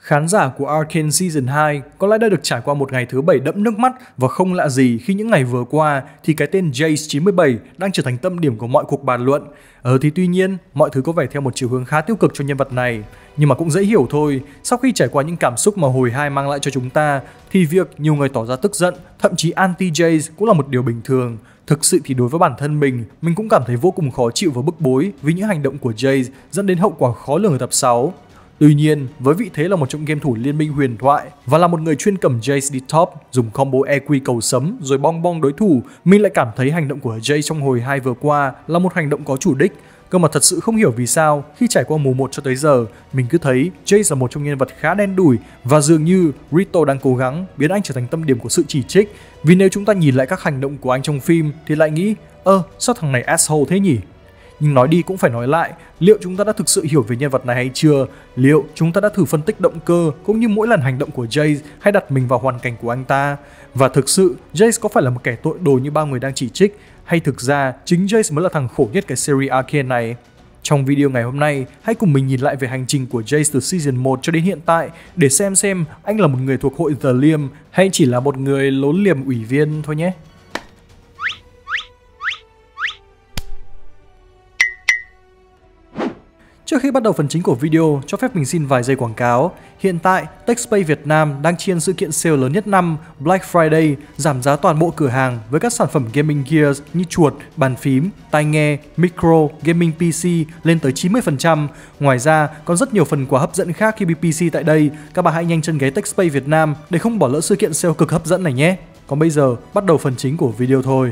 Khán giả của Arcane Season 2 có lẽ đã được trải qua một ngày thứ 7 đẫm nước mắt và không lạ gì khi những ngày vừa qua thì cái tên Jace 97 đang trở thành tâm điểm của mọi cuộc bàn luận. Thì tuy nhiên, mọi thứ có vẻ theo một chiều hướng khá tiêu cực cho nhân vật này. Nhưng mà cũng dễ hiểu thôi, sau khi trải qua những cảm xúc mà hồi 2 mang lại cho chúng ta thì việc nhiều người tỏ ra tức giận, thậm chí anti-Jace cũng là một điều bình thường. Thực sự thì đối với bản thân mình cũng cảm thấy vô cùng khó chịu và bức bối vì những hành động của Jace dẫn đến hậu quả khó lường ở tập 6. Tuy nhiên, với vị thế là một trong game thủ liên minh huyền thoại và là một người chuyên cầm Jace đi top, dùng combo EQ cầu sấm rồi bong bong đối thủ, mình lại cảm thấy hành động của Jace trong hồi 2 vừa qua là một hành động có chủ đích. Cơ mà thật sự không hiểu vì sao khi trải qua mùa 1 cho tới giờ, mình cứ thấy Jace là một trong nhân vật khá đen đủi và dường như Rito đang cố gắng biến anh trở thành tâm điểm của sự chỉ trích. Vì nếu chúng ta nhìn lại các hành động của anh trong phim thì lại nghĩ, sao thằng này asshole thế nhỉ? Nhưng nói đi cũng phải nói lại, liệu chúng ta đã thực sự hiểu về nhân vật này hay chưa? Liệu chúng ta đã thử phân tích động cơ cũng như mỗi lần hành động của Jace hay đặt mình vào hoàn cảnh của anh ta? Và thực sự, Jace có phải là một kẻ tội đồ như bao người đang chỉ trích? Hay thực ra, chính Jace mới là thằng khổ nhất cái series Arcane này? Trong video ngày hôm nay, hãy cùng mình nhìn lại về hành trình của Jace từ Season 1 cho đến hiện tại để xem anh là một người thuộc hội The Liêm hay chỉ là một người lốn liềm ủy viên thôi nhé. Trước khi bắt đầu phần chính của video, cho phép mình xin vài giây quảng cáo. Hiện tại, TechSpace Việt Nam đang chiên sự kiện sale lớn nhất năm Black Friday, giảm giá toàn bộ cửa hàng với các sản phẩm gaming gears như chuột, bàn phím, tai nghe, micro, gaming PC lên tới 90%. Ngoài ra, còn rất nhiều phần quà hấp dẫn khác khi bị PC tại đây. Các bạn hãy nhanh chân ghé TechSpace Việt Nam để không bỏ lỡ sự kiện sale cực hấp dẫn này nhé. Còn bây giờ, bắt đầu phần chính của video thôi.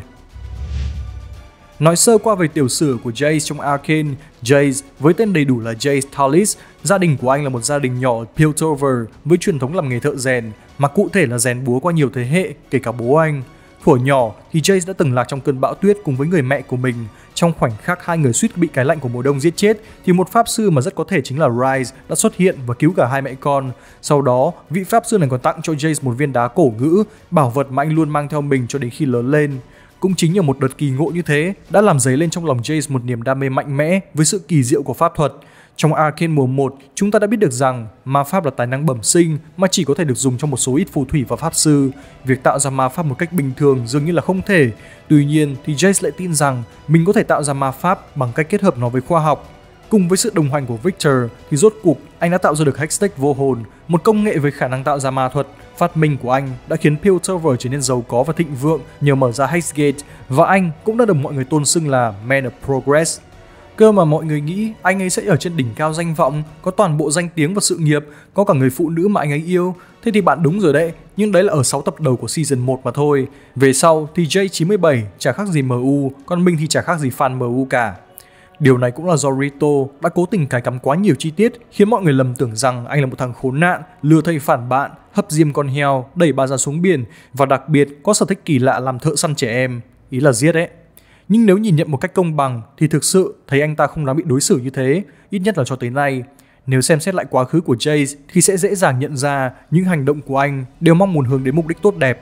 Nói sơ qua về tiểu sử của Jace trong Arcane, Jace với tên đầy đủ là Jace Tallis, gia đình của anh là một gia đình nhỏ ở Piltover với truyền thống làm nghề thợ rèn, mà cụ thể là rèn búa qua nhiều thế hệ, kể cả bố anh. Thuở nhỏ thì Jace đã từng lạc trong cơn bão tuyết cùng với người mẹ của mình. Trong khoảnh khắc hai người suýt bị cái lạnh của mùa đông giết chết thì một pháp sư mà rất có thể chính là Rise đã xuất hiện và cứu cả hai mẹ con. Sau đó, vị pháp sư này còn tặng cho Jace một viên đá cổ ngữ, bảo vật mà anh luôn mang theo mình cho đến khi lớn lên. Cũng chính nhờ một đợt kỳ ngộ như thế đã làm dấy lên trong lòng Jace một niềm đam mê mạnh mẽ với sự kỳ diệu của pháp thuật. Trong Arcane mùa 1, chúng ta đã biết được rằng ma pháp là tài năng bẩm sinh mà chỉ có thể được dùng trong một số ít phù thủy và pháp sư. Việc tạo ra ma pháp một cách bình thường dường như là không thể. Tuy nhiên thì Jace lại tin rằng mình có thể tạo ra ma pháp bằng cách kết hợp nó với khoa học. Cùng với sự đồng hành của Victor thì rốt cuộc anh đã tạo ra được Hextech vô hồn, một công nghệ với khả năng tạo ra ma thuật. Phát minh của anh đã khiến Piltover trở nên giàu có và thịnh vượng nhờ mở ra Hexgate, và anh cũng đã được mọi người tôn xưng là Man of Progress. Cơ mà mọi người nghĩ anh ấy sẽ ở trên đỉnh cao danh vọng, có toàn bộ danh tiếng và sự nghiệp, có cả người phụ nữ mà anh ấy yêu. Thế thì bạn đúng rồi đấy, nhưng đấy là ở 6 tập đầu của Season 1 mà thôi. Về sau thì J97 chả khác gì MU, còn mình thì chả khác gì fan MU cả. Điều này cũng là do Rito đã cố tình cài cắm quá nhiều chi tiết khiến mọi người lầm tưởng rằng anh là một thằng khốn nạn, lừa thầy phản bạn, hấp diêm con heo, đẩy bà ra xuống biển và đặc biệt có sở thích kỳ lạ làm thợ săn trẻ em, ý là giết ấy. Nhưng nếu nhìn nhận một cách công bằng thì thực sự thấy anh ta không đáng bị đối xử như thế, ít nhất là cho tới nay. Nếu xem xét lại quá khứ của Jace thì sẽ dễ dàng nhận ra những hành động của anh đều mong muốn hướng đến mục đích tốt đẹp.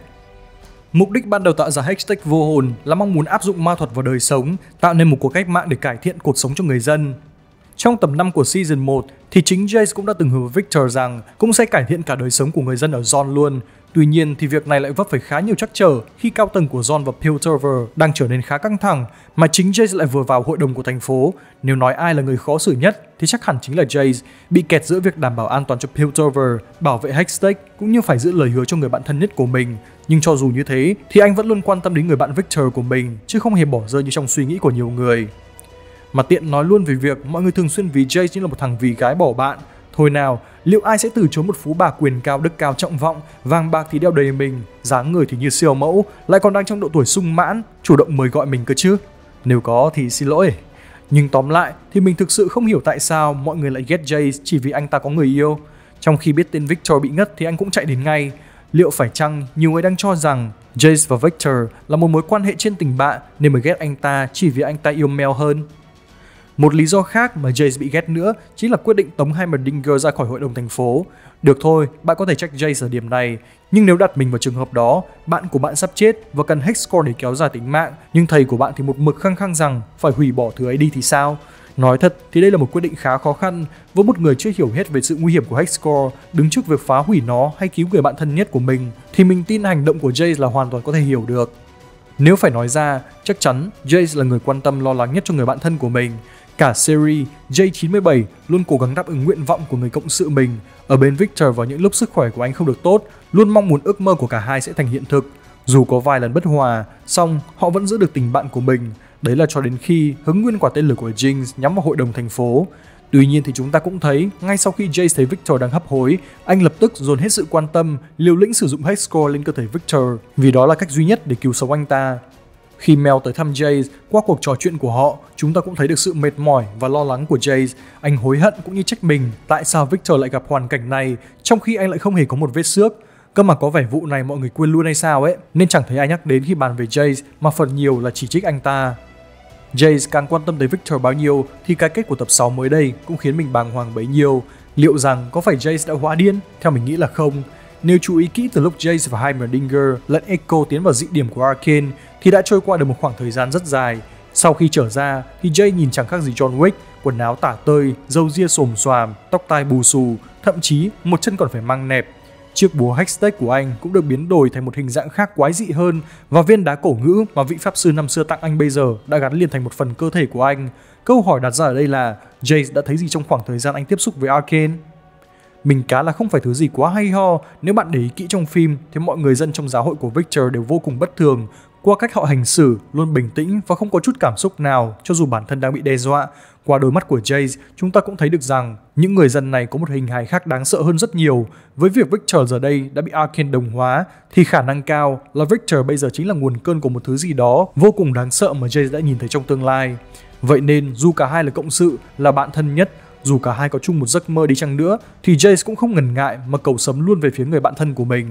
Mục đích ban đầu tạo ra Hextech vô hồn là mong muốn áp dụng ma thuật vào đời sống, tạo nên một cuộc cách mạng để cải thiện cuộc sống cho người dân. Trong tập 5 của Season 1 thì chính Jace cũng đã từng hứa với Victor rằng cũng sẽ cải thiện cả đời sống của người dân ở John luôn. Tuy nhiên thì việc này lại vấp phải khá nhiều trắc trở khi cao tầng của John và Piltover đang trở nên khá căng thẳng, mà chính Jace lại vừa vào hội đồng của thành phố. Nếu nói ai là người khó xử nhất thì chắc hẳn chính là Jace, bị kẹt giữa việc đảm bảo an toàn cho Piltover, bảo vệ Hextech cũng như phải giữ lời hứa cho người bạn thân nhất của mình. Nhưng cho dù như thế thì anh vẫn luôn quan tâm đến người bạn Victor của mình, chứ không hề bỏ rơi như trong suy nghĩ của nhiều người. Mà tiện nói luôn về việc mọi người thường xuyên ví Jace như là một thằng vì gái bỏ bạn. Thôi nào, liệu ai sẽ từ chối một phú bà quyền cao đức cao trọng vọng, vàng bạc thì đeo đầy mình, dáng người thì như siêu mẫu, lại còn đang trong độ tuổi sung mãn, chủ động mời gọi mình cơ chứ? Nếu có thì xin lỗi. Nhưng tóm lại thì mình thực sự không hiểu tại sao mọi người lại ghét Jace chỉ vì anh ta có người yêu. Trong khi biết tên Victor bị ngất thì anh cũng chạy đến ngay. Liệu phải chăng nhiều người đang cho rằng Jace và Victor là một mối quan hệ trên tình bạn nên mới ghét anh ta chỉ vì anh ta yêu Mel hơn? Một lý do khác mà Jace bị ghét nữa chính là quyết định tống Heimerdinger ra khỏi hội đồng thành phố. Được thôi, bạn có thể trách Jace ở điểm này, nhưng nếu đặt mình vào trường hợp đó, bạn của bạn sắp chết và cần Hexcore để kéo dài tính mạng, nhưng thầy của bạn thì một mực khăng khăng rằng phải hủy bỏ thứ ấy đi thì sao? Nói thật thì đây là một quyết định khá khó khăn với một người chưa hiểu hết về sự nguy hiểm của Hexcore đứng trước việc phá hủy nó hay cứu người bạn thân nhất của mình, thì mình tin hành động của Jace là hoàn toàn có thể hiểu được. Nếu phải nói ra, chắc chắn Jace là người quan tâm lo lắng nhất cho người bạn thân của mình. Cả series, J97 luôn cố gắng đáp ứng nguyện vọng của người cộng sự mình, ở bên Victor vào những lúc sức khỏe của anh không được tốt, luôn mong muốn ước mơ của cả hai sẽ thành hiện thực. Dù có vài lần bất hòa, song họ vẫn giữ được tình bạn của mình. Đấy là cho đến khi hứng nguyên quả tên lửa của Jinx nhắm vào hội đồng thành phố. Tuy nhiên thì chúng ta cũng thấy, ngay sau khi Jace thấy Victor đang hấp hối, anh lập tức dồn hết sự quan tâm, liều lĩnh sử dụng Hexcore lên cơ thể Victor, vì đó là cách duy nhất để cứu sống anh ta. Khi Mel tới thăm Jace, qua cuộc trò chuyện của họ, chúng ta cũng thấy được sự mệt mỏi và lo lắng của Jace. Anh hối hận cũng như trách mình tại sao Victor lại gặp hoàn cảnh này, trong khi anh lại không hề có một vết xước. Cơ mà có vẻ vụ này mọi người quên luôn hay sao ấy, nên chẳng thấy ai nhắc đến khi bàn về Jace, mà phần nhiều là chỉ trích anh ta. Jace càng quan tâm tới Victor bao nhiêu thì cái kết của tập 6 mới đây cũng khiến mình bàng hoàng bấy nhiêu. Liệu rằng có phải Jace đã hóa điên? Theo mình nghĩ là không. Nếu chú ý kỹ từ lúc Jace và Heimerdinger lẫn Echo tiến vào dị điểm của Arcane thì đã trôi qua được một khoảng thời gian rất dài. Sau khi trở ra thì Jace nhìn chẳng khác gì John Wick, quần áo tả tơi, râu ria xồm xoàm, tóc tai bù xù, thậm chí một chân còn phải mang nẹp. Chiếc búa Hextech của anh cũng được biến đổi thành một hình dạng khác quái dị hơn, và viên đá cổ ngữ mà vị pháp sư năm xưa tặng anh bây giờ đã gắn liền thành một phần cơ thể của anh. Câu hỏi đặt ra ở đây là Jace đã thấy gì trong khoảng thời gian anh tiếp xúc với Arcane? Mình cá là không phải thứ gì quá hay ho. Nếu bạn để ý kỹ trong phim thì mọi người dân trong giáo hội của Victor đều vô cùng bất thường. Qua cách họ hành xử, luôn bình tĩnh và không có chút cảm xúc nào cho dù bản thân đang bị đe dọa. Qua đôi mắt của Jace, chúng ta cũng thấy được rằng những người dân này có một hình hài khác đáng sợ hơn rất nhiều. Với việc Victor giờ đây đã bị Arcane đồng hóa thì khả năng cao là Victor bây giờ chính là nguồn cơn của một thứ gì đó vô cùng đáng sợ mà Jace đã nhìn thấy trong tương lai. Vậy nên dù cả hai là cộng sự, là bạn thân nhất, dù cả hai có chung một giấc mơ đi chăng nữa thì Jace cũng không ngần ngại mà cầu sấm luôn về phía người bạn thân của mình.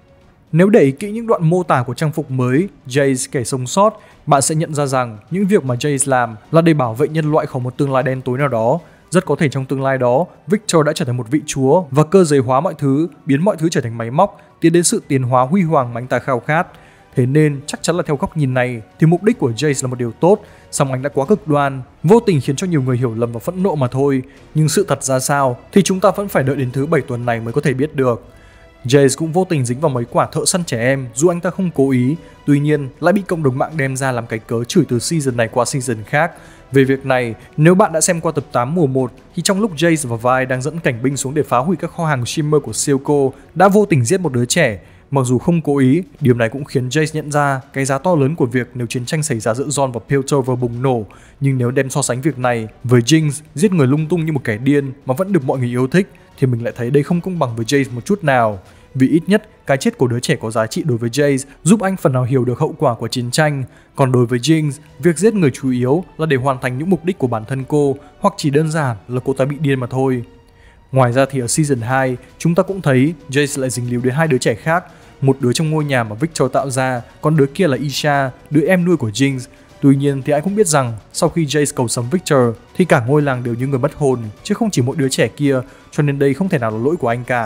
Nếu để ý kỹ những đoạn mô tả của trang phục mới Jace kẻ sống sót, bạn sẽ nhận ra rằng những việc mà Jace làm là để bảo vệ nhân loại khỏi một tương lai đen tối nào đó. Rất có thể trong tương lai đó, Victor đã trở thành một vị chúa và cơ giới hóa mọi thứ, biến mọi thứ trở thành máy móc, tiến đến sự tiến hóa huy hoàng mà anh ta khao khát. Thế nên chắc chắn là theo góc nhìn này thì mục đích của Jace là một điều tốt, song anh đã quá cực đoan, vô tình khiến cho nhiều người hiểu lầm và phẫn nộ mà thôi. Nhưng sự thật ra sao thì chúng ta vẫn phải đợi đến thứ 7 tuần này mới có thể biết được. Jace cũng vô tình dính vào mấy quả thợ săn trẻ em dù anh ta không cố ý, tuy nhiên lại bị cộng đồng mạng đem ra làm cái cớ chửi từ season này qua season khác. Về việc này, nếu bạn đã xem qua tập 8 mùa 1 thì trong lúc Jace và Vi đang dẫn cảnh binh xuống để phá hủy các kho hàng Shimmer của Silco đã vô tình giết một đứa trẻ. Mặc dù không cố ý, điều này cũng khiến Jace nhận ra cái giá to lớn của việc nếu chiến tranh xảy ra giữa John và Piltover bùng nổ. Nhưng nếu đem so sánh việc này với Jinx giết người lung tung như một kẻ điên mà vẫn được mọi người yêu thích thì mình lại thấy đây không công bằng với Jace một chút nào. Vì ít nhất cái chết của đứa trẻ có giá trị đối với Jace giúp anh phần nào hiểu được hậu quả của chiến tranh. Còn đối với Jinx, việc giết người chủ yếu là để hoàn thành những mục đích của bản thân cô, hoặc chỉ đơn giản là cô ta bị điên mà thôi. Ngoài ra thì ở season 2, chúng ta cũng thấy Jace lại dính líu đến hai đứa trẻ khác. Một đứa trong ngôi nhà mà Victor tạo ra, còn đứa kia là Isha, đứa em nuôi của Jinx. Tuy nhiên thì ai cũng biết rằng sau khi Jace cầu sấm Victor thì cả ngôi làng đều như người mất hồn, chứ không chỉ mỗi đứa trẻ kia, cho nên đây không thể nào là lỗi của anh cả.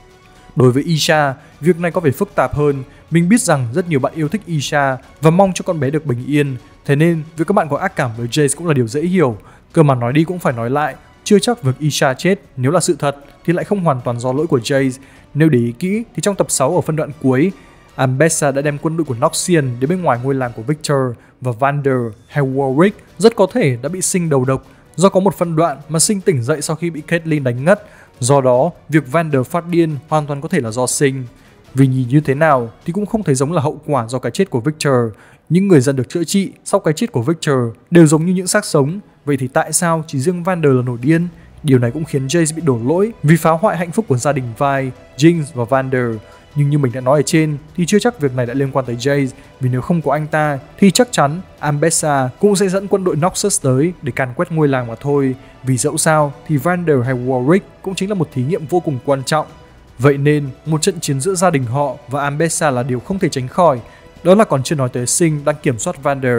Đối với Isha, việc này có vẻ phức tạp hơn. Mình biết rằng rất nhiều bạn yêu thích Isha và mong cho con bé được bình yên, thế nên việc các bạn có ác cảm với Jace cũng là điều dễ hiểu. Cơ mà nói đi cũng phải nói lại, chưa chắc việc Isha chết nếu là sự thật thì lại không hoàn toàn do lỗi của Jace. Nếu để ý kỹ thì trong tập 6 ở phân đoạn cuối, Ambessa đã đem quân đội của Noxian đến bên ngoài ngôi làng của Victor, và Vander hay Warwick rất có thể đã bị Sinh đầu độc do có một phân đoạn mà Sinh tỉnh dậy sau khi bị Caitlyn đánh ngất. Do đó, việc Vander phát điên hoàn toàn có thể là do Sinh. Vì nhìn như thế nào thì cũng không thấy giống là hậu quả do cái chết của Victor. Những người dân được chữa trị sau cái chết của Victor đều giống như những xác sống. Vậy thì tại sao chỉ riêng Vander là nổi điên? Điều này cũng khiến Jace bị đổ lỗi vì phá hoại hạnh phúc của gia đình Vi, Jinx và Vander. Nhưng như mình đã nói ở trên thì chưa chắc việc này đã liên quan tới Jace, vì nếu không có anh ta thì chắc chắn Ambessa cũng sẽ dẫn quân đội Noxus tới để càn quét ngôi làng mà thôi. Vì dẫu sao thì Vander hay Warwick cũng chính là một thí nghiệm vô cùng quan trọng. Vậy nên một trận chiến giữa gia đình họ và Ambessa là điều không thể tránh khỏi. Đó là còn chưa nói tới Sinh đang kiểm soát Vander.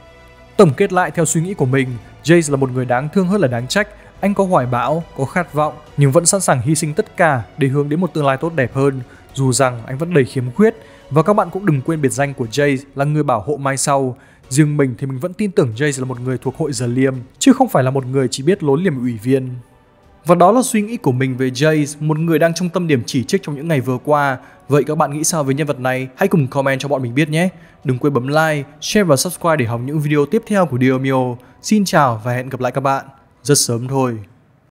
Tổng kết lại theo suy nghĩ của mình, Jace là một người đáng thương hơn là đáng trách. Anh có hoài bão, có khát vọng nhưng vẫn sẵn sàng hy sinh tất cả để hướng đến một tương lai tốt đẹp hơn. Dù rằng anh vẫn đầy khiếm khuyết, và các bạn cũng đừng quên biệt danh của Jace là người bảo hộ mai sau. Riêng mình thì mình vẫn tin tưởng Jace là một người thuộc hội giờ liêm, chứ không phải là một người chỉ biết lốn liềm ủy viên. Và đó là suy nghĩ của mình về Jace, một người đang trong tâm điểm chỉ trích trong những ngày vừa qua. Vậy các bạn nghĩ sao về nhân vật này? Hãy cùng comment cho bọn mình biết nhé. Đừng quên bấm like, share và subscribe để học những video tiếp theo của Diomio. Xin chào và hẹn gặp lại các bạn rất sớm thôi.